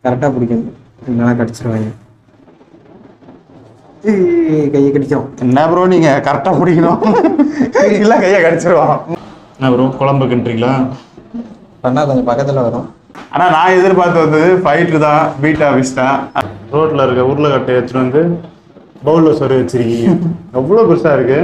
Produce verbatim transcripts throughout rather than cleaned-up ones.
கரெக்டாக பிடிக்கணும், இல்லைனா கடிச்சிருவாங்க. கையை கடிக்கும். என்ன ப்ரோ நீங்க கரெக்டா பிடிக்கணும், இல்ல கையை கடிச்சிருவோம். என்ன ப்ரோ குழம்பு கிண்டுறீங்களா? பண்ணா கொஞ்சம் பக்கத்துல வரும். ஆனா நான் எதிர்பார்த்து வந்தது ஃபைட்டு தான். பீட்டா விஸ்டா ரோட்ல இருக்க உருளைக்கட்டை எடுத்துட்டு வந்து பவுல்ல சொரு வச்சிருக்கீங்க. எவ்வளவு பெருசா இருக்கு.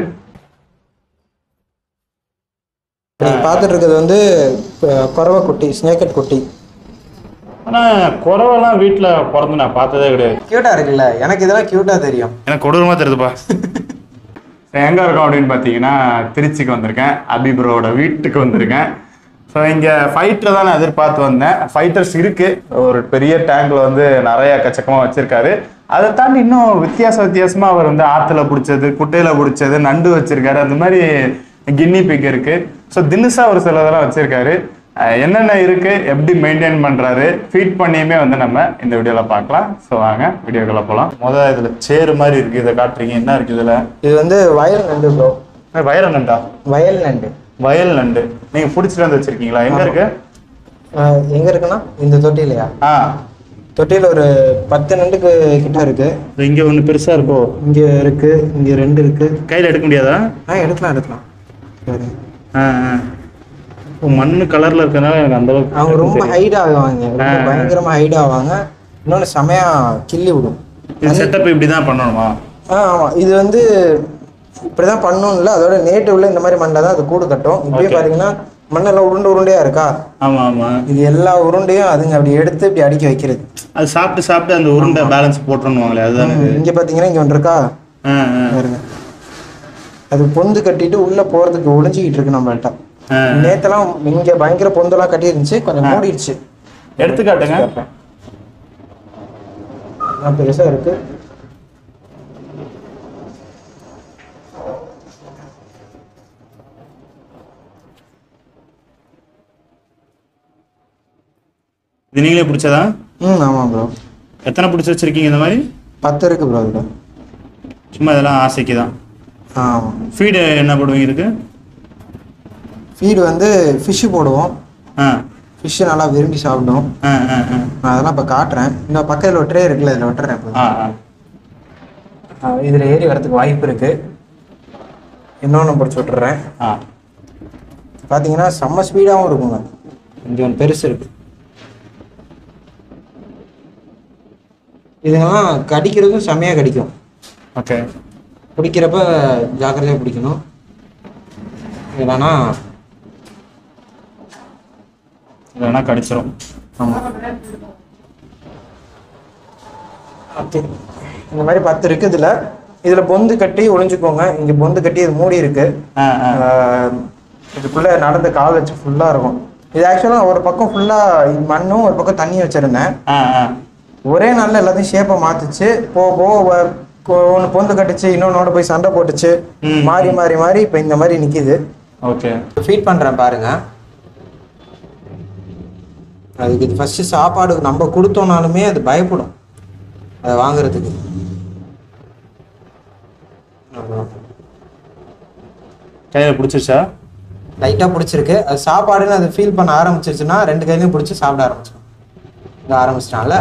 நீங்க பார்த்துட்டு இருக்கிறது வந்து குறவை குட்டி, ஸ்னேக்கட் குட்டி. ஆனா குறவெல்லாம் வீட்டுல பிறந்து நான் பார்த்ததே கிடையாது. கியூட்டா இருக்குல்ல, எனக்கு இதெல்லாம் கியூட்டா தெரியும். எனக்கு கொடூரமா தெரியுதுப்பா. எங்க இருக்கோம் அப்படின்னு பாத்தீங்கன்னா திருச்சிக்கு வந்திருக்கேன். அபி ப்ரோவோட வீட்டுக்கு வந்திருக்கேன். ஸோ இங்கே ஃபைட்டர் தான் நான் எதிர்பார்த்து வந்தேன். ஃபைட்டர்ஸ் இருக்கு, ஒரு பெரிய டேங்க்ல வந்து நிறைய எக்கச்சக்கமாக வச்சிருக்காரு. அதை தாண்டி இன்னும் வித்தியாச வித்தியாசமா அவர் வந்து ஆத்துல பிடிச்சது, குட்டையில பிடிச்சது, நண்டு வச்சிருக்காரு. அந்த மாதிரி கின்னி பிக் இருக்கு. ஸோ தினுசா ஒரு சில இதெல்லாம் வச்சிருக்காரு. என்னென்ன இருக்கு, எப்படி மெயின்டைன் பண்றாரு, ஃபீட் பண்ணியுமே வந்து நம்ம இந்த வீடியோல பார்க்கலாம். ஸோ வாங்க வீடியோக்குள்ள போகலாம். முதல்ல இதுல சேரு மாதிரி இருக்கு, இதை காட்டுறீங்க. என்ன இருக்கு இதுல? இது வந்து வயல் நண்டு ப்ரோ. வயல் நண்டா? வயல் நண்டு. வயல் நண்டு நீங்க பிடிச்சிட்டு வந்து வச்சிருக்கீங்களா? எங்க இருக்கு? எங்க இருக்குன்னா இந்த தொட்டிலையா? ஆ, தொட்டியில ஒரு பத்து நண்டுக்கு கிட்ட இருக்கு. இங்க ஒண்ணு பெருசா இருக்கோ? இங்க இருக்கு, இங்க ரெண்டு இருக்கு. கையில எடுக்க முடியாதா? ஆ எடுக்கலாம் எடுக்கலாம். சரி. ஆ ஆ. மண்ணு கலர்ல இருக்கனால எனக்கு அந்த அளவுக்கு. அவங்க ரொம்ப ஹைட் ஆகுவாங்க, பயங்கரமா ஹைட் ஆவாங்க. இன்னொன்னு செமையா கிள்ளி விடும். இது செட்டப் இப்படிதான் பண்ணணுமா? ஆ ஆமா, இது வந்து இப்படிதான் பண்ணணும்ல. அதோட நேட்டிவ்ல இந்த மாதிரி மண்ணை தான் அது கூடு கட்டும். இப்படியே பாத்தீங்கன்னா மண்ணெல்லாம் உருண்டை உருண்டையா இருக்கா? ஆமா ஆமா. இது எல்லா உருண்டையும் அதுங்க அப்படி எடுத்து இப்படி அடிக்க வைக்கிறது. அது சாப்பிட்டு சாப்பிட்டு அந்த உருண்டை பேலன்ஸ் போட்டுருவாங்களே, அதுதான். இங்க பாத்தீங்கன்னா இங்க ஒன்று இருக்கா பாருங்க, அது பொந்து கட்டிட்டு உள்ள போறதுக்கு ஒளிஞ்சிக்கிட்டு இருக்கு நம்மள்ட்ட. நேத்தெல்லாம் இங்க பயங்கர பொந்தெல்லாம் கட்டி இருந்துச்சு, கொஞ்சம் மூடிடுச்சு. எடுத்துக்காட்டுங்க. பெருசா இருக்கு. இது நீங்களே பிடிச்சதா? ம் ஆமா ப்ரோ. எத்தனை பிடிச்சி வச்சிருக்கீங்க இந்த மாதிரி? பத்து இருக்கு ப்ரோ. இதுல சும்மா இதெல்லாம் ஆசைக்கு தான். ஆமா. ஃபீடு என்ன போடுவீங்க இதுக்கு? ஃபீடு வந்து ஃபிஷ்ஷு போடுவோம். ஆ, ஃபிஷ்ஷு நல்லா விரும்பி சாப்பிடும். ஆ ஆ ஆ. நான் அதெல்லாம் இப்போ காட்டுறேன். இந்த பக்கத்தில் ஒரு ட்ரே இருக்குல்ல, இதில் விட்டுறேன். ஆ ஆ. இதில் ஏறி வரதுக்கு வாய்ப்பு இருக்கு. இன்னொன்று பிடிச்சி விட்டுறேன். ஆ, பார்த்தீங்கன்னா செம்ம ஸ்பீடாகவும் இருக்குங்க. இங்கே ஒன்று பெருசு இருக்கு. இதுங்கெல்லாம் கடிக்கிறதும் செம்மையாக கடிக்கும். ஓகே. பிடிக்கிறப்ப ஜாக்கிரதையாக பிடிக்கணும், இல்லைன்னா இல்லைன்னா கடிச்சிடும். ஆமாம். ஓகே, இந்த மாதிரி பத்து இருக்கு. இதில் இதில் பொந்து கட்டி ஒளிஞ்சுக்கோங்க. இங்கே பொந்து கட்டி இது மூடி இருக்கு. இதுக்குள்ளே நடந்து கால் வச்சு ஃபுல்லாக இருக்கும். இது ஆக்சுவலாக ஒரு பக்கம் ஃபுல்லாக மண்ணும் ஒரு பக்கம் தண்ணி வச்சுருந்தேன். ஒரே நாளில் எல்லாத்தையும் ஷேப்பை மாற்றுச்சு. போக போக ஒன்று பொந்து கட்டுச்சு, இன்னொன்னோட போய் சண்டை போட்டுச்சு. மாறி மாறி மாறி இப்போ இந்த மாதிரி நிற்கிது. ஓகே, ஃபீட் பண்ணுறேன் பாருங்க. அதுக்கு இது ஃபஸ்ட்டு சாப்பாடு நம்ம கொடுத்தோம்னாலுமே அது பயப்படும் அதை வாங்குறதுக்கு. கையில் பிடிச்சிருச்சா? லைட்டாக பிடிச்சிருக்கு. அது சாப்பாடுன்னு அது ஃபீல் பண்ண ஆரம்பிச்சிருச்சுன்னா ரெண்டு கையிலையும் பிடிச்சி சாப்பிட ஆரம்பிச்சிடும். இங்கே ஆரம்பிச்சிட்டான்ல,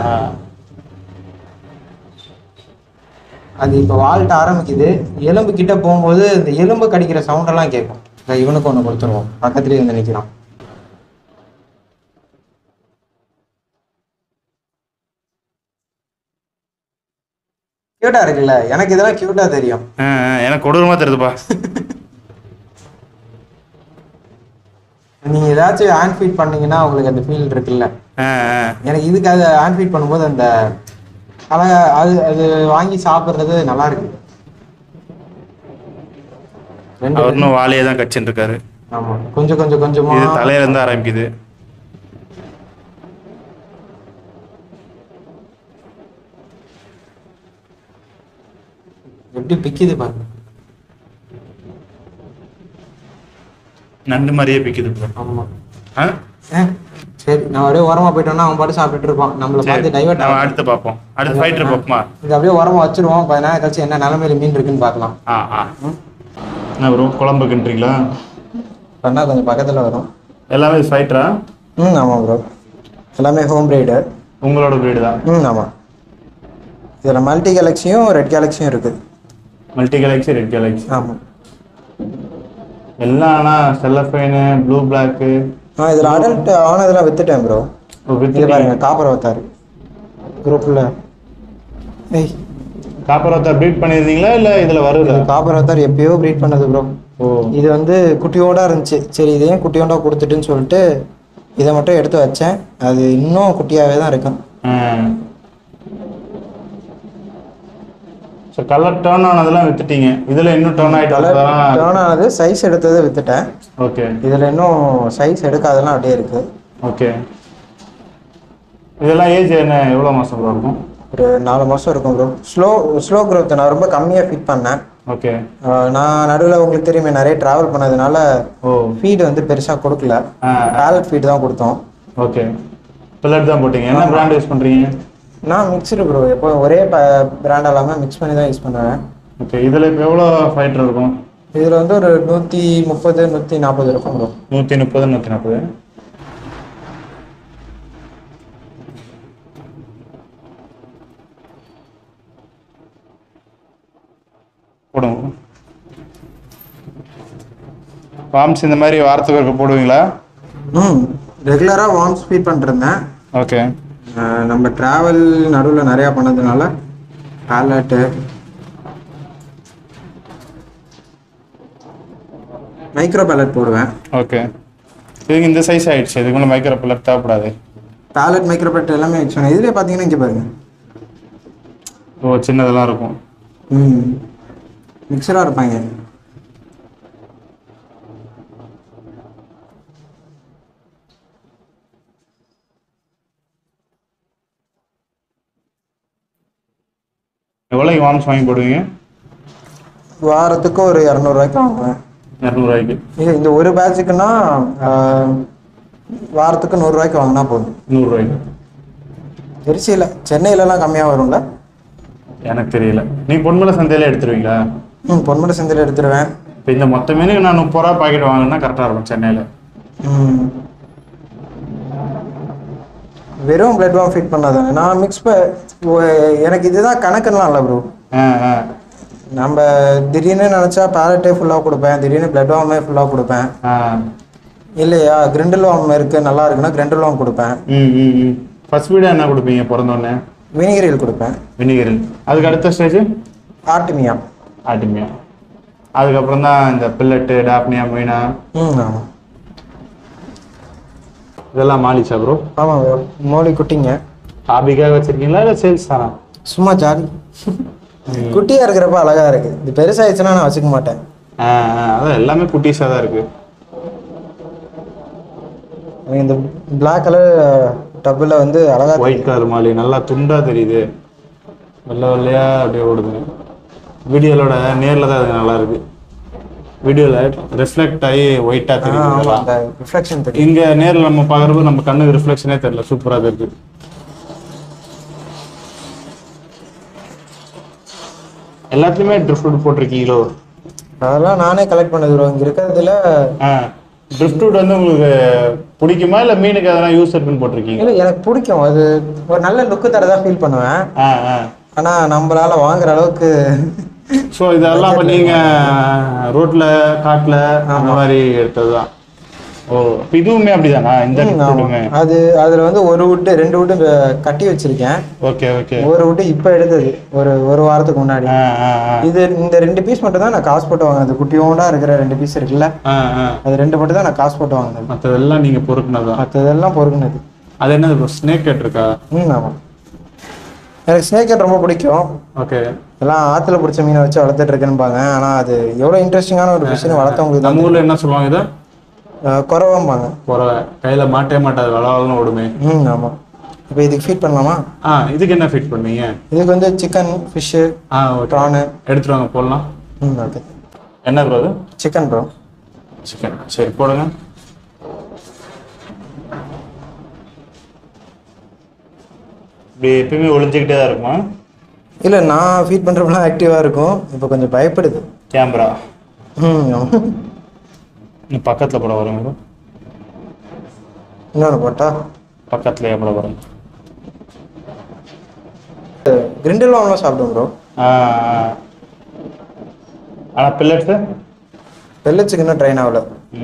அது இப்போ வால்ட்ட ஆரம்பிக்குது. எலும்பு கிட்ட போகும்போது இந்த எலும்பு கடிக்கிற சவுண்டெல்லாம் கேட்கும். இவனுக்கு ஒன்று கொடுத்துருவோம், பக்கத்துலேயே வந்து நிற்கிறான். கியூட்டா இருக்குல்ல, எனக்கு இதெல்லாம் கியூட்டா தெரியும். எனக்கு கொடூரமா தெரியுதுப்பா. நீங்க ஏதாச்சும் ஹேண்ட் ஃபீட் பண்ணீங்கன்னா உங்களுக்கு அந்த ஃபீல் இருக்குல்ல, எனக்கு இதுக்காக ஹேண்ட் ஃபீட் பண்ணும்போது அந்த அழகா அது அது வாங்கி சாப்பிட்றது நல்லா இருக்கு. அவரும் வாழையை தான் கச்சின்னு இருக்காரு. ஆமா, கொஞ்சம் கொஞ்சம் கொஞ்சமா தலையில இருந்து ஆரம்பிக்குது. எப்படி பிக்குது பாருங்க. நண்டு மாதிரியே பிக்குது. ஆமா. சரி, நான் அப்படியே ஓரமா போயிட்டோம்னா அவன் பாட்டு சாப்பிட்டுட்டு இருப்பான். நம்மள பார்த்து டைவர்ட். நம்ம அடுத்து பார்ப்போம். அடுத்து ஃபைட்டர் பார்ப்போமா? இது அப்படியே ஓரமா வச்சிருவோம். கொஞ்ச நேரம் கழிச்சு என்ன நிலைமையில மீன் இருக்குன்னு பார்க்கலாம். ஆ ஆ. என்ன ப்ரோ குழம்பு கிண்டுறீங்களா? பண்ணா கொஞ்சம் பக்கத்துல வரும். எல்லாமே ஃபைட்டரா? ம் ஆமாம் ப்ரோ, எல்லாமே ஹோம் பிரைடு. உங்களோட பிரீடு தான். ம் ஆமாம். இதில் மல்டி கேலக்ஸியும் ரெட் கேலக்ஸியும் இருக்குது. Multi galaxy red galaxy. ஆமாம். எல்லாம் ஆனால் செல்லஃபைனு ப்ளூ பிளாக்கு. ஆ இதில் அடல்ட் ஆனதெல்லாம் வித்துட்டேன் ப்ரோ. வித்து பாருங்க காப்பர் அவத்தார் குரூப்பில். ஏய் காப்பர் அவத்தார் ப்ரீட் பண்ணியிருந்தீங்களா இல்லை இதில் வருது? காப்பர் அவத்தார் எப்பயோ ப்ரீட் பண்ணது ப்ரோ. ஓ. இது வந்து குட்டியோட இருந்துச்சு. சரி இதையும் குட்டியோண்டா கொடுத்துட்டுன்னு சொல்லிட்டு இதை மட்டும் எடுத்து வச்சேன். அது இன்னும் குட்டியாகவே தான் இருக்கும். ஸோ கலர் டர்ன் ஆனதெல்லாம் வித்துட்டீங்க. இதில் இன்னும் டர்ன் ஆகிட்டு டர்ன் ஆனது சைஸ் எடுத்ததை வித்துட்டேன். ஓகே. இதில் இன்னும் சைஸ் எடுக்காதெல்லாம் அப்படியே இருக்குது. ஓகே. இதெல்லாம் ஏஜ் என்ன எவ்வளோ மாதம் ப்ரோ இருக்கும்? ஒரு நாலு மாதம் இருக்கும் ப்ரோ. Slow slow growth. நான் ரொம்ப கம்மியாக ஃபீட் பண்ணேன். ஓகே. நான் நடுவில் உங்களுக்கு தெரியுமே நிறைய ட்ராவல் பண்ணதுனால ஓ ஃபீடு வந்து பெருசாக கொடுக்கல. பேலட் ஃபீடு தான் கொடுத்தோம். ஓகே. பில்லட் தான் போட்டிங்க. என்ன பிராண்ட் யூஸ் பண்ணுறீங்க? நான் மிக்சடு ப்ரோ. எப்போ ஒரே பிராண்ட் இல்லாமல் மிக்ஸ் பண்ணி தான் யூஸ் பண்ணுவேன். ஓகே. இதில் இப்போ எவ்வளோ ஃபைட்டர் இருக்கும்? இதில் வந்து ஒரு நூற்றி முப்பது நூற்றி நாற்பது இருக்கும் ப்ரோ. நூற்றி முப்பது நூற்றி நாற்பது. போடுங்க. வார்ம்ஸ் இந்த மாதிரி வாரத்துக்கு ஒருக்க போடுவீங்களா? ம் ரெகுலராக வார்ம்ஸ் ஃபீட் பண்ணிருந்தேன். ஓகே. நம்ம ட்ராவல் நடுவில் நிறையா பண்ணதுனால பேலட்டு மைக்ரோ பேலட் போடுவேன். ஓகே. இதுக்கு இந்த சைஸ் ஆயிடுச்சு. இதுக்கு மேலே மைக்ரோ பேலட் தேவைப்படாது. பேலட் மைக்ரோ பேலட் எல்லாமே யூஸ் பண்ணேன். இதுலேயே பார்த்தீங்கன்னா இங்கே பாருங்க. ஓ சின்னதெல்லாம் இருக்கும். ம் மிக்சராக இருப்பாங்க. எவ்வளோக்கு வார்ம்ஸ் வாங்கி போடுவீங்க? வாரத்துக்கு ஒரு இரநூறுவாய்க்கு வாங்குவேன். இரநூறுவாய்க்கு. இது இந்த ஒரு பேட்சுக்குன்னா வாரத்துக்கு நூறுரூவாய்க்கு வாங்கினா போதும். நூறுரூவாய்க்கு. திருச்சியில் சென்னையிலலாம் கம்மியாக வரும்ல? எனக்கு தெரியல. நீங்கள் பொன்மலை சந்தையில் எடுத்துருவீங்களா? ம் பொன்மலை சந்தையில் எடுத்துருவேன். இப்போ இந்த மொத்த மீனுக்கு நான் முப்பது ரூபா பாக்கெட் வாங்கினா கரெக்டாக இருக்கும் சென்னையில். ம் வெறும் பிளட் வார்ம் ஃபீட் பண்ணாதானே. நான் மிக்ஸ் ப எனக்கு இதுதான் கணக்குலாம் இல்லை ப்ரோ. ஆ ஆ நம்ம திடீர்னு நினச்சா பேலட்டே ஃபுல்லாக கொடுப்பேன். திடீர்னு பிளட் வார்மே ஃபுல்லாக கொடுப்பேன். ஆ இல்லையா கிரிண்டில் வார்ம் இருக்குது நல்லா இருக்குன்னா கிரிண்டில் வார்ம் கொடுப்பேன். ம் ம் ம் ஃபர்ஸ்ட் வீடாக என்ன கொடுப்பீங்க பிறந்தோடனே? வினிகரில் கொடுப்பேன். வினிகரில். அதுக்கு அடுத்த ஸ்டேஜ் ஆர்டிமியா. ஆர்டிமியா. அதுக்கப்புறம் தான் இந்த பில்லட்டு டாப்னியா மீனா. ம் ஆமாம். இதெல்லாம் மாலிச்சா ப்ரோ? ஆமாம் ப்ரோ. மோலி குட்டிங்க. ஹாபிக்காக வச்சிருக்கீங்களா இல்லை சேல்ஸ் தானா? சும்மா ஜாலி. குட்டியாக இருக்கிறப்ப அழகாக இருக்குது. இது பெருசாகிடுச்சுன்னா நான் வச்சுக்க மாட்டேன். ஆ ஆ அதான் எல்லாமே குட்டீஸாக தான் இருக்குது. இந்த பிளாக் கலர் டப்பில் வந்து அழகாக ஒயிட் கலர் மாலி நல்லா துண்டாக தெரியுது. வெள்ளை வெள்ளையாக அப்படியே ஓடுது. வீடியோலோட நேரில் தான் அது நல்லா இருக்கு. வீடியோவில் ரிஃப்ளெக்ட் ஆகி ஒயிட்டாக தெரியுது. ரிஃப்ளெக்ஷன் தெரியும். இங்கே நேரில் நம்ம பார்க்குறப்ப நம்ம கண்ணுக்கு ரிஃப்ளெக்ஷனே தெரியல. சூப்பராக இருக்குது. எல்லாத்துலேயுமே ட்ரிஃப்ட் போட்டிருக்கீங்களோ? அதெல்லாம் நானே கலெக்ட் பண்ணது ப்ரோ. இங்கே இருக்கிறதுல ஆ ட்ரிஃப்ட் வந்து உங்களுக்கு பிடிக்குமா இல்லை மீனுக்கு அதெல்லாம் யூஸ் இருக்குன்னு போட்டிருக்கீங்க? இல்லை எனக்கு பிடிக்கும். அது ஒரு நல்ல லுக்கு தரதான் ஃபீல் பண்ணுவேன். ஆ ஆ ஆனால் நம்மளால வாங்குற அளவுக்கு. ஸோ இதெல்லாம் இப்போ நீங்கள் ரோட்டில் காட்டில் அந்த மாதிரி எடுத்தது தான். ஓ இப்போ இதுவுமே அப்படிதானா? இந்த ட்ரிஃப்ட்டுமே அது அதில் வந்து ஒரு விட்டு ரெண்டு விட்டு கட்டி வச்சிருக்கேன். Okay okay. ஒரு விட்டு இப்போ எடுத்தது ஒரு ஒரு வாரத்துக்கு முன்னாடி. இது இந்த ரெண்டு பீஸ் மட்டும் தான் நான் காசு போட்டு வாங்கினது. குட்டியோண்டா இருக்கிற ரெண்டு பீஸ் இருக்குல்ல, அது ரெண்டு மட்டும் தான் நான் காசு போட்டு வாங்கினது. மற்றதெல்லாம் நீங்கள் பொறுக்குனது தான்? மற்றதெல்லாம் பொறுக்குனது. அது என்னது இப்போ ஸ்னேக் கேட் இருக்கா? ம் ஆமாம். எனக்கு ஸ்னேக் கேட் ரொம்ப பிடிக்கும். ஓகே. எல்லாம் ஆற்றுல பிடிச்ச மீனை வச்சு வளர்த்துட்டு இருக்கேன்னுப்பாங்க. ஆனால் அது எவ்வளோ இன்ட்ரெஸ்டிங்கான ஒரு விஷயம் வளர்த்தவங்களுக்கு. நம்ம ஊரில் என்ன சொல்லுவாங்க இதை? குறவம்பாங்க. குறவை. கையில் மாட்டே மாட்டாது, வளவலன்னு ஓடுமே. ம் ஆமாம். இப்போ இதுக்கு ஃபீட் பண்ணலாமா? ஆ இதுக்கு என்ன ஃபீட் பண்ணுவீங்க? இதுக்கு வந்து சிக்கன், ஃபிஷ்ஷு, ஆ ப்ரானு எடுத்துட்டு வாங்க போடலாம். ம் ஓகே. என்ன ப்ரோ அது? Chicken bro. சிக்கன் சரி போடுங்க. இப்படி எப்பயுமே ஒளிஞ்சிக்கிட்டே தான் இருக்குமா? இல்லை நான் ஃபீட் பண்ணுறப்பெல்லாம் ஆக்டிவாக இருக்கும். இப்போ கொஞ்சம் பயப்படுது கேமரா. ம் ஆமாம். இன்னும் பக்கத்தில் போட வருங்க. இன்னொன்று போட்டா பக்கத்தில் எவ்வளோ வரும்? கிரிண்டில் வாங்கினா சாப்பிடுவோம் ப்ரோ. ஆனால் பில்லட்ஸு பெல்லட்ஸுக்கு இன்னும் ட்ரெயின் ஆகல.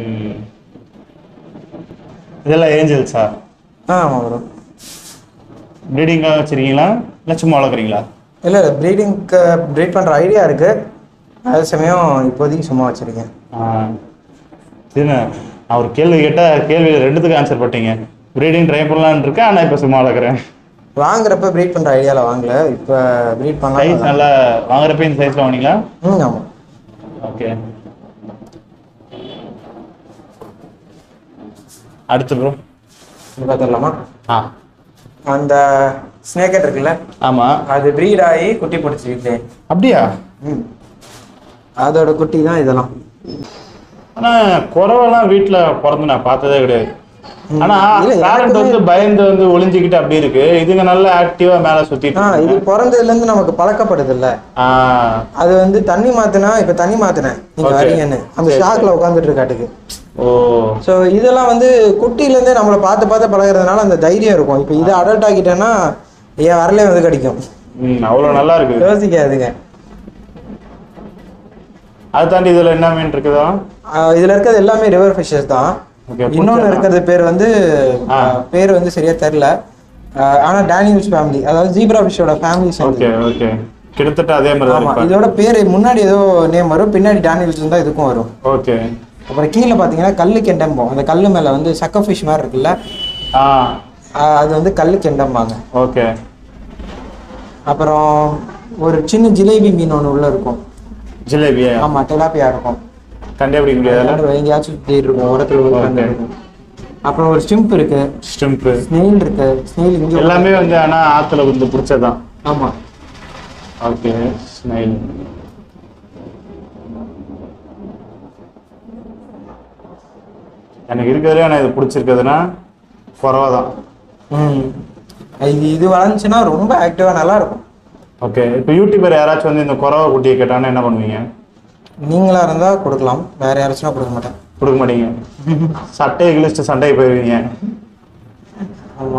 இதெல்லாம் ஏஞ்சல்ஸா? ஆ ஆமாம் ப்ரோ. ப்ரீடிங்காக வச்சுருக்கீங்களா இல்லை சும்மா வளர்க்குறீங்களா? இல்லை இல்லை ப்ரீடிங்க்கு ப்ரீட் பண்ணுற ஐடியா இருக்குது. அதே சமயம் இப்போதைக்கு சும்மா வச்சுருக்கேன். ஆ சரிண்ணா, நான் ஒரு கேள்வி கேட்டால் கேள்வியில் ரெண்டுத்துக்கு ஆன்சர் போட்டீங்க. ப்ரீடிங் ட்ரை பண்ணலான்னு இருக்கேன், ஆனால் இப்போ சும்மா வளர்க்குறேன். வாங்குறப்ப ப்ரீட் பண்ணுற ஐடியாவில் வாங்கல, இப்போ ப்ரீட் பண்ணலாம். சைஸ் நல்லா வாங்குறப்ப இந்த சைஸில் வாங்கினீங்களா? ம் ஆமாம். ஓகே, அடுத்து ப்ரோ இது பார்த்துடலாமா? ஆ அந்த ஸ்னேக்கட் இருக்குல்ல, ஆமாம், அது ப்ரீட் ஆகி குட்டி பிடிச்சிக்கிட்டே. அப்படியா? ம், அதோட குட்டி தான் இதெல்லாம். ஆனால் குறவெல்லாம் வீட்டில் பிறந்து நான் பார்த்ததே கிடையாது. ஆனால் இல்ல, பேரண்ட் வந்து பயந்து வந்து ஒளிஞ்சிக்கிட்டு அப்படி இருக்கு. இதுங்க நல்லா ஆக்டிவா மேலே சுத்திட்டு. ஆ இது பிறந்ததுலேருந்து நமக்கு பழக்கப்படுது இல்லை. அது வந்து தண்ணி மாத்தினா, இப்போ தண்ணி மாத்தினேன் நீங்க Okay. வரீங்கன்னு அந்த ஷாக்ல உட்காந்துட்டு இருக்காட்டுக்கு. ஓ, ஸோ இதெல்லாம் வந்து குட்டிலேருந்தே நம்மளை பார்த்து பார்த்து பழகிறதுனால அந்த தைரியம் இருக்கும். இப்போ இதை அடல்ட் ஆகிட்டேன்னா என் வரலே வந்து கிடைக்கும். ம், அவ்வளோ நல்லா இருக்கு. யோசிக்காதுங்க. அதை தாண்டி இதில் என்ன மீன் இருக்குதா? ஆஹ் இதுல இருக்கிறது எல்லாமே ரிவர் ஃபிஷஸ் தான். Okay, இன்னொன்று இருக்கிறது பேர் வந்து ஆஹ் பேர் வந்து சரியா தெரியல. ஆஹ் ஆனா டேனியல்ஸ் ஃபேமிலி, அதாவது ஜீப்ரா ஃபிஷோட ஃபேமிலி. ஓகே ஓகே, கிட்டத்தட்ட அதே மாதிரி தான் ஆமா, இருப்பா. இதோட பேர் முன்னாடி ஏதோ நேம் வரும், பின்னாடி டேனியல்ஸ் தான் இதுக்கும் வரும். ஓகே. அப்புறம் கீழே பார்த்தீங்கன்னா கல்லு கெண்டம்போம். அந்த கல்லு மேலே வந்து சக்க ஃபிஷ் மாதிரி இருக்குல்ல, ஆ ஆஹ் அது வந்து கல்லு கெண்டம்பாங்க. ஓகே. அப்புறம் ஒரு சின்ன ஜிலேபி மீன் ஒன்று உள்ள இருக்கும். ஜிலேபியா? ஆமா, டெலாப்பியா இருக்கும். கண்டே பிடிக்க முடியாது, எங்கேயாச்சும் சுற்றி இருக்கும், உரத்துல இருக்கும். அப்புறம் ஒரு ஸ்டிம்ப் இருக்கு, ஸ்டிம்ப், ஸ்னெயில் இருக்கு. ஸ்னெயில் இங்கே எல்லாமே வந்து ஆனா ஆத்துல வந்து பிடிச்சதான். ஆமா. Okay, snail. எனக்கு இருக்கிறதுலே ஆனால் இது பிடிச்சிருக்குதுன்னா குறவாதான். ம், இது இது வளர்ந்துச்சுன்னா ரொம்ப ஆக்டிவா நல்லா இருக்கும். ஓகே, இப்போ யூடியூபர் யாராச்சும் வந்து இந்த குறவை குட்டியை கேட்டாங்கன்னா என்ன பண்ணுவீங்க? நீங்களா இருந்தா கொடுக்கலாம், வேற யாராச்சும் கொடுக்க மாட்டேன். கொடுக்க மாட்டீங்க, சட்டையை கிழிச்சிட்டு சண்டைக்கு போயிருவீங்க. ஆமா,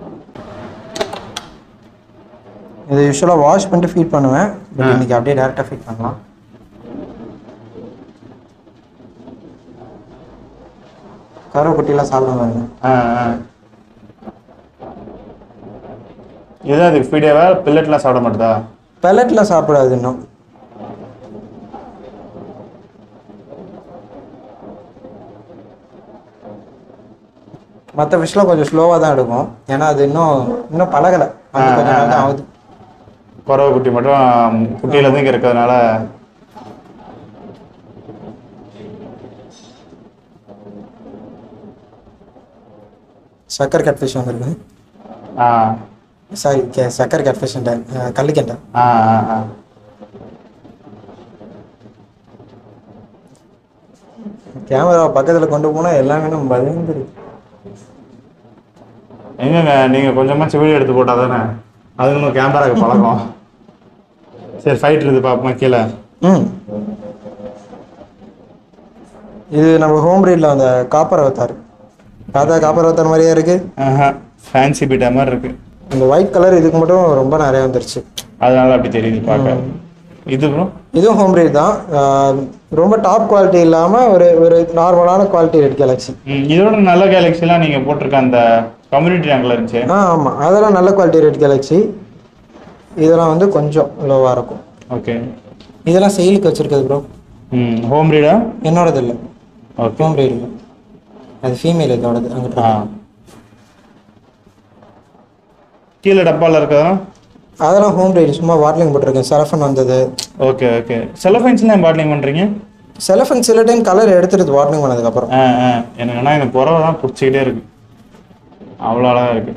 இது யூஸ்வலாக வாஷ் பண்ணிட்டு ஃபீட் பண்ணுவேன். பட் இன்னைக்கு அப்படியே டேரெக்டாக ஃபீட் பண்ணலாம். கருவை குட்டிலாம் சாப்பிடுவாங்க. ஆ ஆ, இதுதான் அதுக்கு ஃபீடேவா? பில்லட்லாம் சாப்பிட மாட்டதா? பெல்லட்ல சாப்பிடாது இன்னும். மற்ற ஃபிஷ்லாம் கொஞ்சம் ஸ்லோவாக தான் எடுக்கும், ஏன்னா அது இன்னும் இன்னும் பழகலை, அது கொஞ்சம் நாள் தான் ஆகுது. குறவை குட்டி மட்டும் குட்டியில இருந்து இங்கே இருக்கிறதுனால. சக்கர் கேட் ஃபிஷ் வந்துருக்கு. ஆ சாரி, கே சக்கர் கேட் ஃபிஷ் கல்லுக்கெண்டை. ஆ ஆ ஆ, கேமரா பக்கத்தில் கொண்டு போனால் எல்லாமே நம்ம பயந்துருக்கு. எங்கங்க நீங்கள் கொஞ்சமாச்சும் வீடியோ எடுத்து போட்டால் தானே அது நம்ம கேமராவுக்கு பழக்கம். சரி, ஃபைட் இருக்குது பார்ப்போமா கீழே? ம், இது நம்ம ஹோம் ரீடில் அந்த காப்பர் அவத்தார். பார்த்தா காப்பர் அவத்தார் மாதிரியே இருக்கு. ஆஹா, ஃபேன்சி பீட்டா மாதிரி இருக்கு. இந்த ஒயிட் கலர் இதுக்கு மட்டும் ரொம்ப நிறைய வந்துருச்சு, அதனால அப்படி தெரியுது பார்க்க. இது ப்ரோ இதுவும் ஹோம் ரீட் தான். ஆஹ் ரொம்ப டாப் குவாலிட்டி இல்லாமல் ஒரு ஒரு நார்மலான குவாலிட்டி ரெட் கேலக்ஸி. இதோட நல்ல கேலக்ஸிலாம் நீங்கள் போட்டிருக்க அந்த கம்யூனிட்டி ரேங்கில் இருந்துச்சு. ஆ ஆமாம், அதெல்லாம் நல்ல குவாலிட்டி ரெட் கேலக்ஸி. இதெல்லாம் வந்து கொஞ்சம் லோவாக இருக்கும். ஓகே, இதெல்லாம் சேலுக்கு வச்சுருக்குது ப்ரோ. ம், ஹோம் ரீடா? என்னோடது இல்லை, ஓகே, ஹோம் ரீட் இல்லை, அது ஃபீமேல் இதோடது. அங்கிட்ட ஆ, கீழே டப்பாவில் இருக்கதா? அதெல்லாம் ஹோம் ரீட், சும்மா பாட்லிங் போட்டிருக்கேன். செலஃபன் வந்தது. ஓகே ஓகே, செலஃபைன்ஸ்லாம் பாட்லிங் பண்ணுறீங்க? செலஃபன் சில டைம் கலர் எடுத்துருது வாட்லிங் பண்ணதுக்கப்புறம். ஆ ஆ, எனக்கு ஆனால் இந்த புறவை தான் பிடிச்சிக்கிட்டே இருக்கு, அவ்வளோ அழகாக இருக்கு.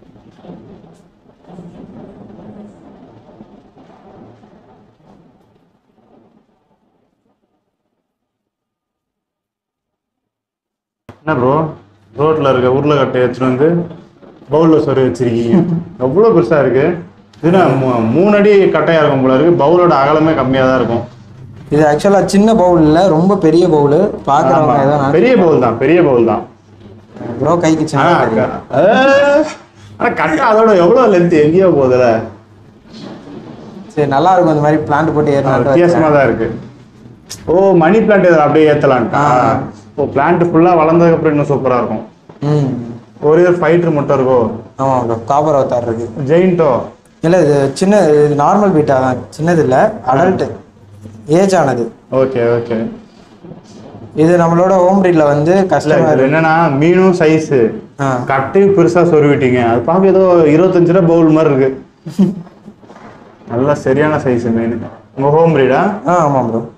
என்ன ப்ரோ, ரோட்டில் இருக்க உருளைக்கட்டை எடுத்துட்டு வந்து பவுலில் சொறி வச்சிருக்கீங்க, எவ்வளோ பெருசாக இருக்கு. இதுனா மூணு அடி கட்டையாக இருக்கும் போல இருக்கு. பவுலோட அகலமே கம்மியாக தான் இருக்கும். இது ஆக்சுவலாக சின்ன பவுல் இல்லை, ரொம்ப பெரிய பவுல். பார்க்குறவங்க ஏதோ பெரிய பவுல் தான், பெரிய பவுல் தான் ப்ரோ, கைக்கு சின்ன. ஆனால் கட்டை அதோட எவ்வளோ லென்த் எங்கேயோ போகுதுல. சரி நல்லா இருக்கும் இந்த மாதிரி பிளான்ட் போட்டு ஏறலாம். வித்தியாசமாக தான் இருக்கு. ஓ மணி பிளான்ட் இதில் அப்படியே ஏற்றலான்ட்டா. ஓ பிளான்ட் ஃபுல்லாக வளர்ந்ததுக்கப்புறம் இன்னும் சூப்பராக இருக்கும். ம் ஒரே ஒரு ஃபைட்டர் மட்டும் இருக்கும். ஆமாம் ப்ரோ காப்பர் அவதார் இருக்கு. ஜெயின்ட்டோ இல்லை இது சின்ன இது நார்மல் பீட்டா தான், சின்னது இல்லை, அடல்ட்டு ஏஜ் ஆனது. Okay okay. இது நம்மளோட ஹோம் ப்ரீட்ல வந்து கஸ்டமர் என்னன்னா மீனும் சைஸு கட்டையும் பெருசா சொருவிட்டீங்க. அது பார்க்க ஏதோ இருபத்தஞ்சு ரூபா பவுல் மாதிரி இருக்கு. நல்லா சரியான சைஸ் மீன். உங்க ஹோம் ப்ரீடா? ஆ ஆமாம் ப்ரோ.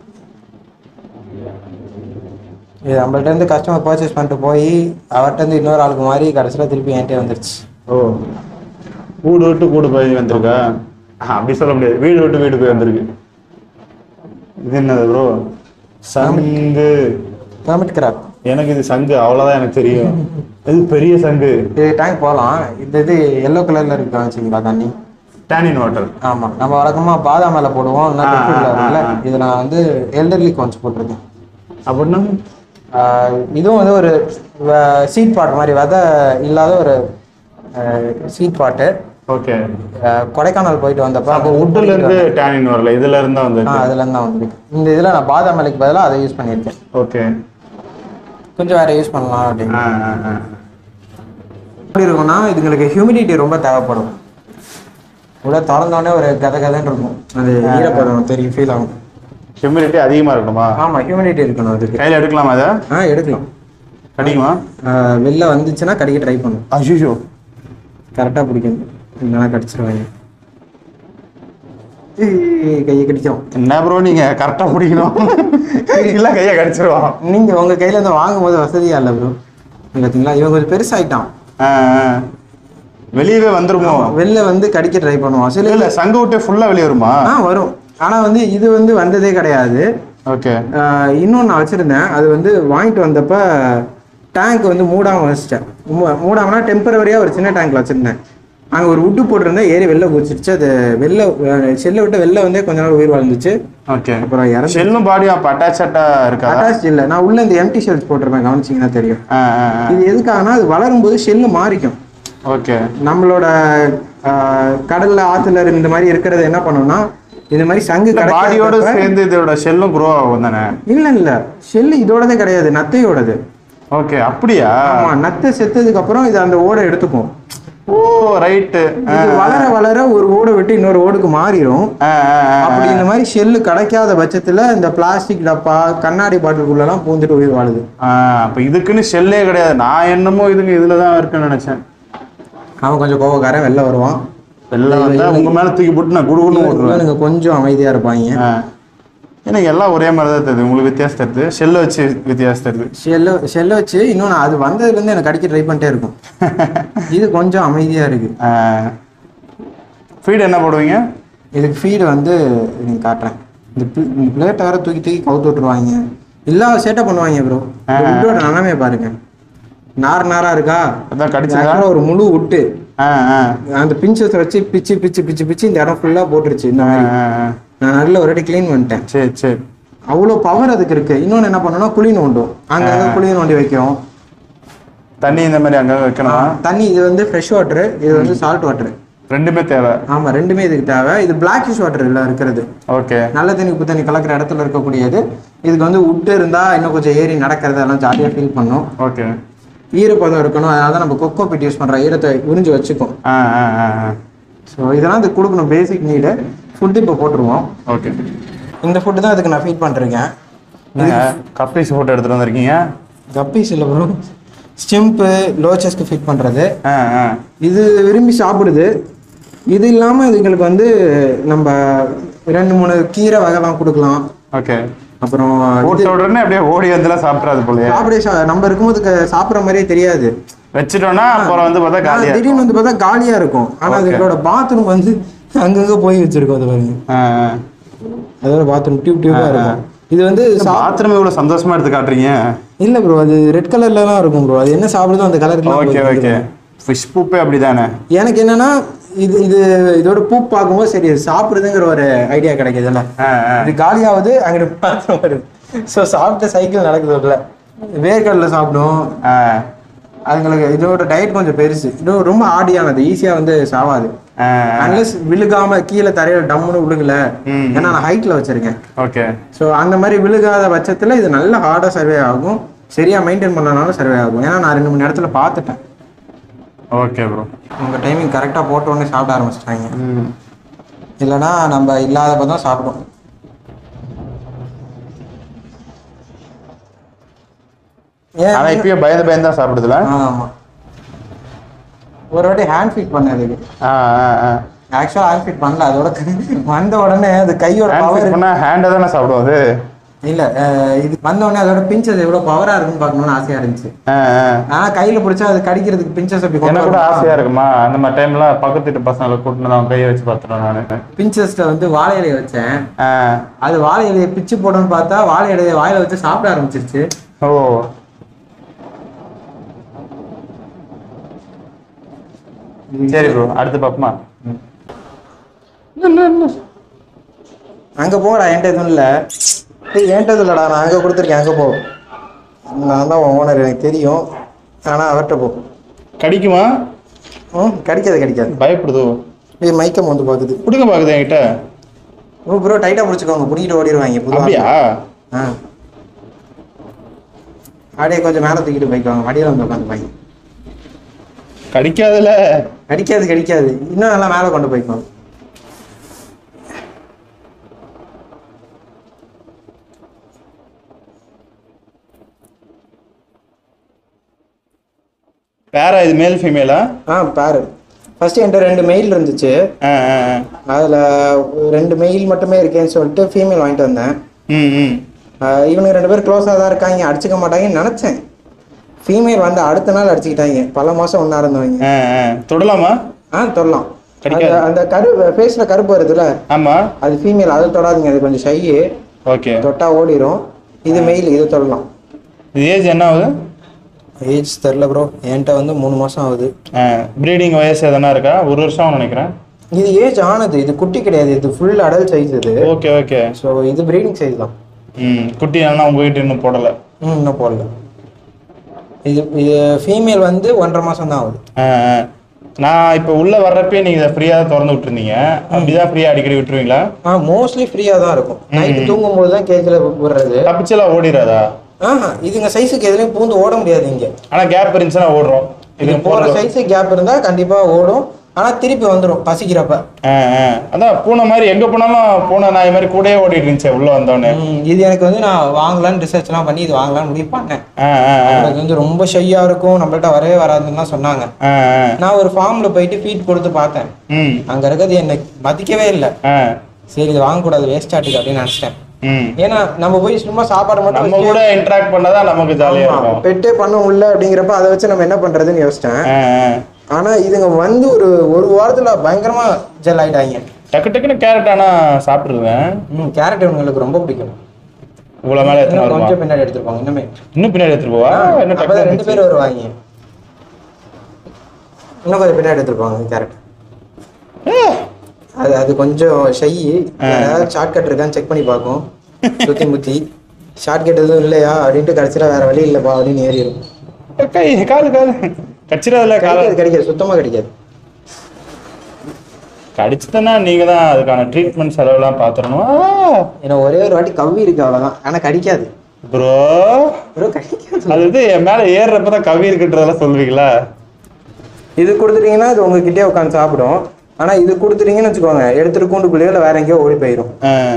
இது நம்மள்ட்ட இருந்து கஸ்டமர் பர்ச்சேஸ் பண்ணிட்டு போய் அவர்கிட்ட இருந்து இன்னொரு ஆளுக்கு மாதிரி கடைசியில் திருப்பி என்கிட்டே வந்துருச்சு. ஓ வீடு விட்டு கூடு போய் வந்திருக்கா? அப்படி சொல்ல முடியாது, வீடு விட்டு வீடு போய் வந்திருக்கு. இது என்னது ப்ரோ? சங்கு. Hermit crab. எனக்கு இது சங்கு அவ்வளோதான் எனக்கு தெரியும். இது பெரிய சங்கு. இது டேங்க் போகலாம். இந்த இது எல்லோ கலர்ல இருக்கு வச்சுங்களா தண்ணி, டேனின் வாட்டர். ஆமாம் நம்ம வழக்கமாக பாதாம் மேலே போடுவோம். இது நான் வந்து எல்டர்லி கொஞ்சம் போட்டிருக்கேன். அப்படின்னா இதுவும் வந்து ஒரு சீட் பாட் மாதிரி, விதை இல்லாத ஒரு சீட் பாட்டு. ஓகே. கொடைக்கானல் போயிட்டு வந்தப்போ அப்போ உட்டுல இருந்து டேனின் வரல, இதுல இருந்தா வந்து அதுல இருந்தா வந்துருக்கு. இந்த இதுல நான் பாதாம் மேலைக்கு பதிலாக அதை யூஸ் பண்ணியிருக்கேன். ஓகே. கொஞ்சம் வேற யூஸ் பண்ணலாம் அப்படின்னு. எப்படி இருக்கும்னா இதுங்களுக்கு ஹியூமிடிட்டி ரொம்ப தேவைப்படும். உள்ள திறந்தோடனே ஒரு கதை கதைன்னு இருக்கும், அது ஈரப்பதம் தெரியும், ஃபீல் ஆகும். ஹியூமிடிட்டி அதிகமா இருக்குமா? ஆமா ஹியூமிடிட்டி இருக்கணும். அதுக்கு கையில எடுக்கலாமா அதை? ஆ எடுக்கலாம். கடிக்குமா? வெளில வந்துச்சுன்னா கடிக்க ட்ரை பண்ணும். அய்யோ கரெக்டாக பிடிக்கணும், இல்லைனா கடிச்சிருவாங்க. கையை கடிக்கும். என்ன ப்ரோ நீங்க கரெக்டா பிடிக்கணும், இல்லை கையை கடிச்சிருவோம். நீங்க உங்க கையில இருந்து வாங்கும் போது வசதியா இல்லை ப்ரோ. பார்த்தீங்களா இவன் கொஞ்சம் பெருசாயிட்டான், வெளியவே வந்துருமோ? வெளில வந்து கடிக்க ட்ரை பண்ணுவான். சில இல்லை சங்கு விட்டே ஃபுல்லா வெளியே வருமா? ஆ வரும். ஆனால் வந்து இது வந்து வந்ததே கிடையாது. ஓகே. இன்னொன்று நான் வச்சுருந்தேன், அது வந்து வாங்கிட்டு வந்தப்போ டேங்க் வந்து மூடாமல் வச்சிட்டேன். மூடாமனா டெம்பரவரியாக ஒரு சின்ன டேங்க்ல வச்சுருந்தேன். அங்கே ஒரு உட்டு போட்டிருந்தேன், ஏறி வெளில குதிச்சிருச்சு. அது வெளில செல்லை விட்டு வெளில வந்து கொஞ்ச நாள் உயிர் வாழ்ந்துச்சு. ஓகே. அப்புறம் இறந்து. செல்லும் பாடியும் அப்போ அட்டாச்சா இருக்கா? அட்டாச் இல்லை, நான் உள்ள இந்த எம்டி ஷெல்ஸ் போட்டிருப்பேன், கவனிச்சிங்கன்னா தெரியும். இது எதுக்காகனா அது வளரும்போது ஷெல்லு மாறிக்கும். ஓகே. நம்மளோட கடல்ல ஆற்றுல இந்த மாதிரி இருக்கிறது என்ன பண்ணோம்னா இந்த மாதிரி சங்கு பாடியோட சேர்ந்து இதோட ஷெல்லும் க்ரோ ஆகும் தானே? இல்ல இல்ல ஷெல்லு இதோடதே கிடையாது, நத்தையோடது. ஓகே அப்படியா? ஆமா, நத்தை செத்ததுக்கு அப்புறம் இது அந்த ஓடை எடுத்துக்கும். Oh right. இது வளர வளர ஒரு ஓடை விட்டு இன்னொரு ஓடுக்கு மாறிடும். அப்படி இந்த மாதிரி ஷெல்லு கிடைக்காத பட்சத்துல இந்த பிளாஸ்டிக் டப்பா கண்ணாடி பாட்டிலுக்குள்ள எல்லாம் பூந்துட்டு உயிர் வாழுது. அப்ப இதுக்குன்னு ஷெல்லே கிடையாது. நான் என்னமோ இதுக்கு இதுலதான் இருக்குன்னு நினைச்சேன். அவன் கொஞ்சம் கோவக்காரன், வெளில வருவான். வெளில வந்தா உங்க மேல தூக்கி போட்டு நான் குடுகுடுன்னு ஓடுவேன். கொஞ்சம் அமைதியா இருப்பாங்க. எனக்கு எல்லாம் ஒரே மாதிரி தான் தெரியுது. உங்களுக்கு வித்தியாசம் தெரியுது, ஷெல்லை வச்சு வித்தியாசம் தெரியுது. ஷெல்லை ஷெல்லை வச்சு இன்னொன்று அது வந்ததுலேருந்து எனக்கு கடிக்க ட்ரை பண்ணிட்டே இருக்கும். இது கொஞ்சம் அமைதியாக இருக்குது. ஃபீடு என்ன போடுவீங்க இதுக்கு? ஃபீடு வந்து நீங்கள் காட்டுறேன். இந்த இந்த பிளேட்டை வேறு தூக்கி தூக்கி கவுத்து விட்டுருவாங்க, இல்லாத சேட்டை பண்ணுவாங்க ப்ரோ. உட்டோட நலமே பாருங்க, நார் நாரா இருக்கா, அதான் கடிச்சா ஒரு முழு விட்டு அந்த பிஞ்சஸ் வச்சு பிச்சு பிச்சு பிச்சு பிச்சு இந்த இடம் ஃபுல்லாக போட்டுருச்சு. இந்த மாதிரி நான் நல்ல ஒரு வாட்டி க்ளீன் பண்ணிட்டேன். சரி சரி. அவ்வளோ பவர் அதுக்கு இருக்கு. இன்னொன்று என்ன பண்ணணும்னா குழி நோண்டும், அங்கங்கே குழி நோண்டி வைக்கும். தண்ணி இந்த மாதிரி அங்கே வைக்கணும். தண்ணி இது வந்து ஃப்ரெஷ் வாட்டரு, இது வந்து சால்ட் வாட்டரு, ரெண்டுமே தேவை. ஆமாம் ரெண்டுமே இதுக்கு தேவை. இது பிளாக்கிஷ் வாட்டர் இல்லை இருக்கிறது. ஓகே. நல்ல தண்ணி உப்பு தண்ணி கலக்கிற இடத்துல இருக்கக்கூடியது. இதுக்கு வந்து உட்டு இருந்தால் இன்னும் கொஞ்சம் ஏறி நடக்கிறது எல்லாம் ஜாலியாக ஃபீல் பண்ணும். ஓகே. ஈரப்பதம் இருக்கணும், அதனால தான் நம்ம கொக்கோ பிட் யூஸ் பண்ணுறோம், ஈரத்தை உறிஞ்சு வச்சுக்கும். ஸோ இதெல்லாம் இது கொடுக்கணும், பேசிக் நீடு. ஃபுட்டு இப்போ போட்டுருவோம். ஓகே. இந்த ஃபுட்டு தான் இதுக்கு நான் ஃபீட் பண்ணிருக்கேன். கப்பீஸ் ஃபோட்டோ எடுத்துகிட்டு வந்திருக்கீங்க? கப்பீஸ் இல்லை ப்ரோ, ஸ்டிம்ப்பு லோச்சஸ்க்கு ஃபிட் பண்ணுறது. இது விரும்பி சாப்பிடுது. இது இல்லாமல் இதுங்களுக்கு வந்து நம்ம ரெண்டு மூணு கீரை வகைலாம் கொடுக்கலாம். ஓகே. அப்புறம் உடனே அப்படியே ஓடி வந்துலாம் சாப்பிட்றது போல. அப்படியே நம்ம இருக்கும்போது சாப்பிட்ற மாதிரியே தெரியாது. வச்சுட்டோம்னா அப்புறம் வந்து பார்த்தா காலியாக, திடீர்னு வந்து பார்த்தா காலியாக இருக்கும். ஆனால் அதுங்களோட பாத்ரூம் வந்து அங்கங்கே போய் வச்சிருக்கோம். அது பாருங்க, அதோட பாத்ரூம் டியூப் டியூபாக இருக்கும். இது வந்து பாத்ரூம் இவ்வளோ சந்தோஷமா எடுத்து காட்டுறீங்க. இல்லை ப்ரோ, அது ரெட் கலர்லலாம் இருக்கும் ப்ரோ. அது என்ன சாப்பிடுதோ அந்த கலருக்கு. Okay okay. ஃபிஷ் பூப்பே அப்படிதானே? எனக்கு என்னன்னா இது இது இதோட பூ பார்க்கும்போது சரி சாப்பிடுதுங்கிற ஒரு ஐடியா கிடைக்குதுல்ல. இது காலியாவது அங்கிட்டு பாத்ரூம் வருது. ஸோ சாப்பிட்ட சைக்கிள் நடக்குது. இல்லை வேர்க்கடலை சாப்பிடும், அதுங்களுக்கு இதோட டயட் கொஞ்சம் பெருசு, இது ரொம்ப ஆடியானது, ஈஸியா வந்து சாவாது. அன்லஸ் விழுகாம கீழே தரையில டம்முன்னு விழுகல, ஏன்னா நான் ஹைட்ல வச்சிருக்கேன். ஓகே. ஸோ அந்த மாதிரி விழுகாத பட்சத்துல இது நல்ல ஹார்டா சர்வே ஆகும், சரியா மெயின்டைன் பண்ணனாலும் சர்வே ஆகும். ஏன்னா நான் ரெண்டு மூணு இடத்துல பார்த்துட்டேன். Okay bro. உங்க டைமிங் கரெக்டா போட்ட உடனே சாப்பிட ஆரம்பிச்சிட்டாங்க, இல்லைன்னா நம்ம இல்லாதப்ப தான் சாப்பிடும். ஆனா இப்பயே பயந்து பயந்து தான் சாப்பிடுதுல. ஆமா, ஒரு வாட்டி ஹேண்ட் ஃபீட் பண்ணதுக்கு ஆக்சுவலா ஹேண்ட் ஃபீட் பண்ணல, அதோட வந்த உடனே அது கையோட பவர் பண்ணா ஹேண்டா தானே சாப்பிடும் அது. இல்ல இது வந்த உடனே அதோட பிஞ்சஸ் எவ்வளவு பவரா இருக்குன்னு பார்க்கணும்னு ஆசையா இருந்துச்சு. ஆனா கையில பிடிச்சா அது கடிக்கிறதுக்கு பிஞ்சஸ் அப்படி என்ன கூட ஆசையா இருக்குமா, அந்த மாதிரி டைம்ல பக்கத்து வீட்டு பசங்களை கூட்டிட்டு தான் கையை வச்சு பார்த்துட்டேன் நான். பிஞ்சஸ்ல வந்து வாழை இலையை வச்சேன், அது வாழை இலையை பிச்சு போடணும்னு பார்த்தா வாழை இலையை வாயில வச்சு சாப்பிட ஆரம்பிச்சிருச்சு. ஓ சரி ப்ரோ, அடுத்து பாப்போமா? அங்க போடா, என்கிட்ட எதுவும் இல்லை. என்கிட்ட எதுவும் இல்லடா, நான் அங்க கொடுத்துருக்கேன், அங்க போ. நான் தான் ஓனர், எனக்கு தெரியும். ஆனா அவர்கிட்ட போ. கடிக்குமா? ம் கடிக்காது கடிக்காது. பயப்படுதோ? இது மைக்கம் வந்து பாக்குது, பிடிக்க பாக்குது என்கிட்ட. ஓ ப்ரோ டைட்டா பிடிச்சிக்கோங்க, பிடிக்கிட்டு ஓடிடுவாங்க. அப்படியா? ஆ அப்படியே கொஞ்சம் மேலே தூக்கிட்டு போய்க்குவாங்க, மடியில் வந்து உட்காந்துப்பாங்க. கடிக்காதுல? கடிக்காது கடிக்காது, இன்னும் நல்லா மேலே கொண்டு போய்க்குவாங்க. பேரா இது மேல் ஃபீமேலா? ஆ பேரு. ஃபர்ஸ்ட் என்கிட்ட ரெண்டு மெயில் இருந்துச்சு, அதில் ரெண்டு மெயில் மட்டுமே இருக்கேன்னு சொல்லிட்டு ஃபீமேல் வாங்கிட்டு வந்தேன். ம் ம் இவனுக்கு ரெண்டு பேரும் க்ளோஸாக தான் இருக்காங்க, அடிச்சுக்க மாட்டாங்கன்னு நினச்சேன். ஃபீமேல் வந்து அடுத்த நாள் அடிச்சுக்கிட்டாங்க, பல மாதம் ஒன்றா இருந்தவங்க. தொடலாமா? ஆ தொடலாம். அந்த கரு ஃபேஸில் கருப்பு வருதுல்ல, ஆமாம், அது ஃபீமேல், அதை தொடாதீங்க, அது கொஞ்சம் ஷையு. ஓகே, தொட்டா ஓடிடும். இது மெயில், இது தொடலாம். இது ஏஜ் என்ன ஆகுது? ஏஜ் தெரில ப்ரோ, என்கிட்ட வந்து மூணு மாதம் ஆகுது. ப்ரீடிங் வயசு எதனா இருக்கா? ஒரு வருஷம் நினைக்கிறேன். இது ஏஜ் ஆனது, இது குட்டி கிடையாது, இது ஃபுல் அடல்ட் சைஸ் இது. Okay okay. ஸோ இது ப்ரீடிங் சைஸ் தான். ம் குட்டி ஆனால் உங்ககிட்ட இன்னும் போடலை? ம் இன்னும் போடல. இது இது ஃபீமேல் வந்து ஒன்றரை மாதம் தான் ஆகுது. நான் இப்போ உள்ளே வர்றப்பே நீங்கள் இதை ஃப்ரீயாக தான் திறந்து விட்டுருந்தீங்க, அப்படிதான் ஃப்ரீயாக அடிக்கடி விட்டுருவீங்களா? ஆ மோஸ்ட்லி ஃப்ரீயாக தான் இருக்கும். நைட்டு தூங்கும்போது தான் கேஜில் விடுறது. தப்பிச்செல்லாம் ஓடிடாதா? ஆஹா, இதுங்க சைஸுக்கு எதுலையும் பூந்து ஓட முடியாது இங்கே. ஆனால் கேப் இருந்துச்சுன்னா ஓடுறோம். இது போகிற சைஸு கேப் இருந்தால் கண்டிப்பாக ஓடும், ஆனால் திருப்பி வந்துடும் பசிக்கிறப்ப. அதான் பூனை மாதிரி எங்கே போனாலும் பூனை நாய் மாதிரி கூடயே ஓடிட்டு இருந்துச்சு உள்ளே வந்தோடனே. இது எனக்கு வந்து நான் வாங்கலான்னு ரிசர்ச்லாம் பண்ணி இது வாங்கலான்னு முடிவு பண்ணேன். அது வந்து ரொம்ப ஷையாக இருக்கும், நம்மள்ட்ட வரவே வராதுன்னு சொன்னாங்க. நான் ஒரு ஃபார்மில் போயிட்டு ஃபீட் கொடுத்து பார்த்தேன், அங்கே இருக்கிறது என்னை மதிக்கவே இல்லை. சரி இது வாங்கக்கூடாது, வேஸ்ட் ஆட்டுக்கு அப்படின்னு நினச்சிட்டேன். ஏன்னா நம்ம போய் சும்மா சாப்பாடு மட்டும் நம்ம கூட இன்டராக்ட் பண்ணாதான் நமக்கு ஜாலியா இருக்கும். பெட்டே பண்ண முடியல அப்படிங்கிறப்ப அதை வச்சு நம்ம என்ன பண்றதுன்னு யோசிச்சேன். ஆனா இதுங்க வந்து ஒரு ஒரு வாரத்துல பயங்கரமா ஜெல் ஆயிட்டாங்க. டக்கு டக்குன்னு கேரட் ஆனா சாப்பிட்டுருவேன். ம் கேரட் இவங்களுக்கு ரொம்ப பிடிக்கும். இவ்வளவு மேல எத்தனை வருமா? கொஞ்சம் பின்னாடி எடுத்துப்பாங்க, இன்னுமே இன்னும் பின்னாடி எடுத்துட்டு போவா? என்ன டக்கு ரெண்டு பேர் வருவாங்க, இன்னும் கொஞ்சம் பின்னாடி எடுத்துப்பாங்க கேரட். அது அது கொஞ்சம் ஷை, ஏதாவது ஷார்ட் கட் இருக்கான்னு செக் பண்ணி பார்க்கும், சுத்தி முத்தி ஷார்ட் கட் எதுவும் இல்லையா அப்படின்ட்டு கடைசியில வேற வழி இல்லைப்பா அப்படின்னு ஏறி இருக்கும். காலு காலு கடிச்சிடாதுல? காலு கிடைக்காது, சுத்தமா கிடைக்காது. கடிச்சுட்டனா நீங்க தான் அதுக்கான ட்ரீட்மெண்ட் செலவெல்லாம் பாத்துறணும். ஏன்னா ஒரே ஒரு வாட்டி கவ்வி இருக்கு அவ்வளவுதான், ஆனா கடிக்காது ப்ரோ. ப்ரோ கடிக்காது. அது வந்து என் மேல ஏறுறப்பதான் கவ்வி இருக்குன்றதெல்லாம் சொல்லுவீங்களா? இது கொடுத்துட்டீங்கன்னா அது உங்ககிட்டே உட்காந்து சாப்பிடும். ஆனா இது கொடுத்துட்டீங்கன்னு வச்சுக்கோங்க, எடுத்துட்டு கூண்டுக்குள்ளேயோ இல்லை வேற எங்கேயோ ஓடி போயிடும்.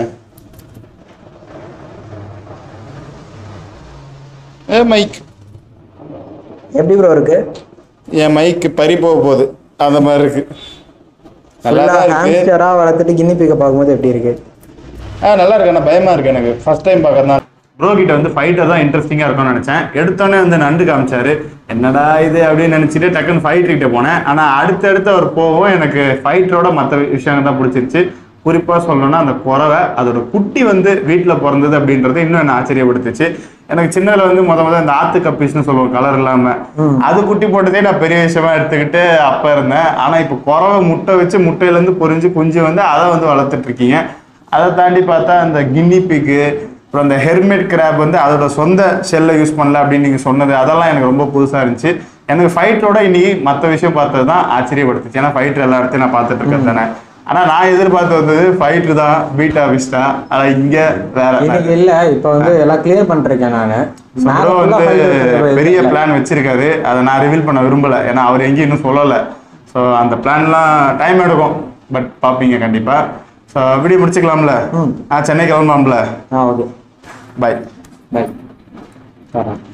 ஏ மைக் எப்படி ப்ரோ இருக்கு? என் மைக் பறி போக போகுது அந்த மாதிரி இருக்கு. நல்லா ஹாம்ஸ்டரா வளர்த்துட்டு கின்னி பிக்க பார்க்கும்போது எப்படி இருக்கு? ஆ நல்லா இருக்கு, ஆனால் பயமா இருக்கு எனக்கு. ஃபர்ஸ்ட் டைம் பார்க்கறதுனால. ப்ரோ கிட்ட வந்து ஃபைட்டர் தான் இன்ட்ரெஸ்டிங்காக இருக்கும்னு நினச்சேன். எடுத்தோடனே வந்து நண்டு காமிச்சாரு, என்னடா இது அப்படின்னு நினச்சிட்டு டக்குன்னு ஃபைட்டர் கிட்ட போனேன். ஆனால் அடுத்தடுத்து அவர் போவோம் எனக்கு ஃபைட்டரோட மற்ற விஷயங்கள் தான் பிடிச்சிருச்சு. குறிப்பாக சொல்லணும்னா அந்த குறவை, அதோட குட்டி வந்து வீட்டில் பிறந்தது அப்படின்றது இன்னும் என்ன ஆச்சரியப்படுத்துச்சு. எனக்கு சின்னதில் வந்து முத முத இந்த ஆத்து கப்பீஸ்ன்னு சொல்லுவோம் கலர் இல்லாமல், அது குட்டி போட்டதே நான் பெரிய விஷயமா எடுத்துக்கிட்டு அப்போ இருந்தேன். ஆனால் இப்போ குறவை முட்டை வச்சு முட்டையிலேருந்து பொரிஞ்சு குஞ்சு வந்து அதை வந்து வளர்த்துட்டு இருக்கீங்க. அதை தாண்டி பார்த்தா அந்த கின்னி பிக்கு, அப்புறம் அந்த ஹெர்மெட் கிராப் வந்து அதோட சொந்த செல்லை யூஸ் பண்ணல அப்படின்னு நீங்கள் சொன்னது, அதெல்லாம் எனக்கு ரொம்ப புதுசாக இருந்துச்சு. எனக்கு ஃபைட்டோட இன்னைக்கு மற்ற விஷயம் பார்த்தது தான் ஆச்சரியப்படுத்துச்சு. ஏன்னா ஃபைட்டர் எல்லா இடத்தையும் நான் பார்த்துட்டு இருக்கேன் தானே. ஆனா நான் எதிர்பார்த்து வந்தது ஃபைட்டர் தான், பீட்டா விஸ்டா. ஆனா இங்க வேற இல்ல. இப்போ வந்து எல்லாம் கிளியர் பண்ணிருக்கேன் நானு. வந்து பெரிய பிளான் வச்சிருக்காரு, அதை நான் ரிவீல் பண்ண விரும்பல. ஏன்னா அவர் எங்கேயும் இன்னும் சொல்லலை. ஸோ அந்த பிளான்லாம் டைம் எடுக்கும், பட் பார்ப்பீங்க கண்டிப்பா. ஸோ வீடியோ முடிச்சுக்கலாம்ல? ஆ சென்னை கிளம்பலாம்ல? ஆ ஓகே, பாய் பாய்.